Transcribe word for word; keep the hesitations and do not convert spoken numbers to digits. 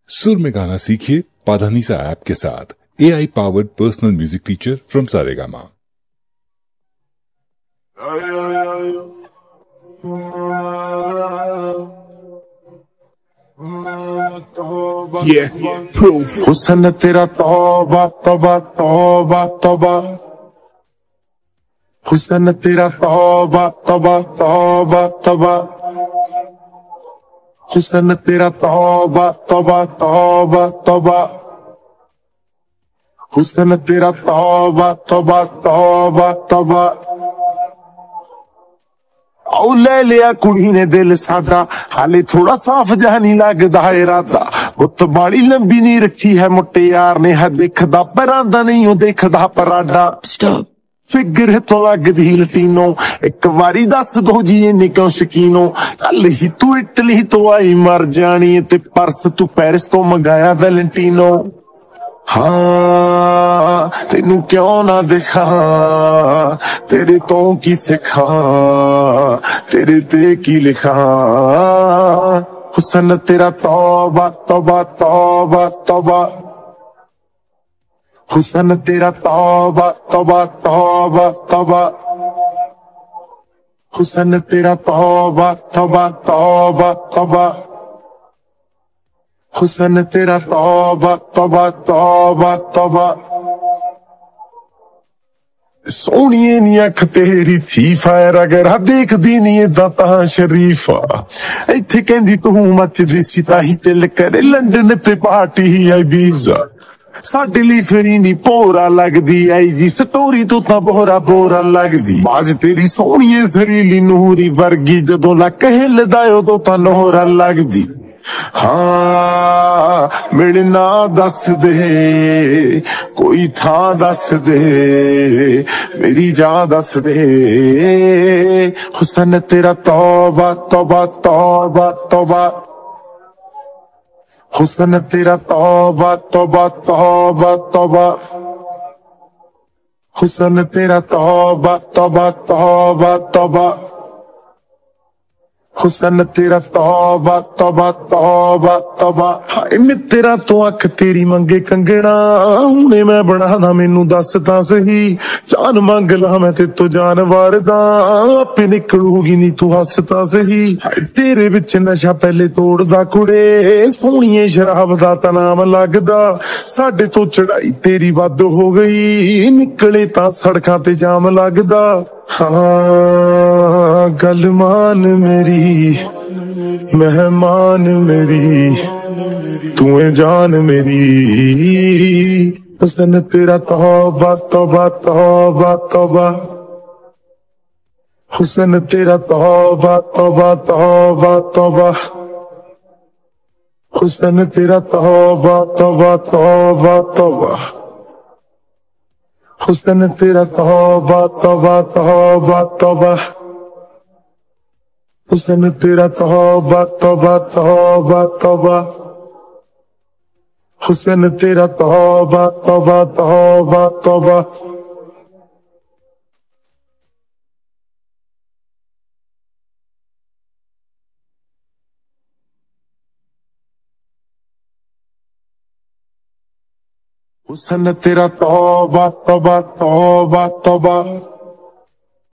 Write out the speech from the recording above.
सुर में गाना सीखिए पाधानीसा ऐप के साथ। A I powered personal music teacher from Saregama. Yeah, proof. हुस्न तेरा तौबा तौबा तौबा तौबा, हुस्न तेरा तौबा तौबा तौबा तौबा, हुस्न तेरा तौबा तौबा तौबा तौबा, हुस्न तेरा तौबा तौबा तौबा तौबा। औ ले लिया कुड़ी ने दिल साडा, हाले थोड़ा साफ जहा नहीं लगदा इरादा। गुत्त बाली लंबी नहीं रखी है मुटियार ने, है देखदा परांदा नहीं ओ देखदा पराडा। स्टॉप फिगर तो लगदी लटीनो, एक वारी दस दो जी इन्नी क्यों शकीनो। कल ही तू इटली तो आई मर जानी, ते परस तू पेरिस तो मंगाया वैलेंटीनो। हाँ तेनू क्यों ना दिखा, तेरे तो की सिखा, तेरे ते की लिखा। हुस्न तेरा तौबा तौबा तौबा तौबा, हुस्न तेरा तौबा तौबा तौबा तौबा, हुस्न तेरा तौबा तौबा तौबा तौबा, हुस्न तेरा तौबा तौबा तौबा तौबा। सोहणिए नी अख तेरी थी फायर, अगर देखदी नी दाता शरीफा। इत्थे कहंदी तू मचदी सी ताही चल करे लंडन ते पार्टी ही आई वीजा। साडे लई फिरी नी पोरा लगदी आई जी, स्टोरी तू तां बोरा बोरा लगदी। बाज तेरी सोहणिए जरीली नूरी वर्गी, जदों लक हिलदा उदों तां नोहरा लगदी। हाँ मेरे ना दस दे, कोई था दस दे, मेरी जान दस दे। हुस्न तेरा तौबा तौबा तौबा तौबा, हुस्न तेरा तौबा तौबा तौबा तौबा, हुस्न तेरा तौबा तौबा तौबा तौबा, हुस्न तेरा तौबा तौबा तौबा तौबा। हाय मैं तेरा तो अख तेरी मंगे कंगना, हुणे मैं बनाना मैनू दस तां सही। जान मंग ला मैं ते तो जान वारदा, आपे निकलूगी नी तू हसता सही। हाय तेरे विच नशा पहले तोड़दा कुड़े, सोहणिए शराब दा तां नाम लगदा। साडे तो चढ़ाई तेरी वध हो गई, निकले तां सड़कां ते जाम लगदा। हाँ गल मान मेरी मेहमान मेरी, तू है जान मेरी। हुस्न तेरा तौबा तौबा तौबा तौबा, हुस्न तेरा तौबा तौबा तौबा तौबा, हुस्न तेरा तौबा तौबा तौबा तौबा, हुस्न तेरा तौबा तौबा तौबा तौबा, हुस्न तेरा तौबा तौबा तौबा तौबा, हुस्न तेरा तौबा तौबा तौबा तौबा। हुस्न तेरा तौबा तौबा तौबा तौबा।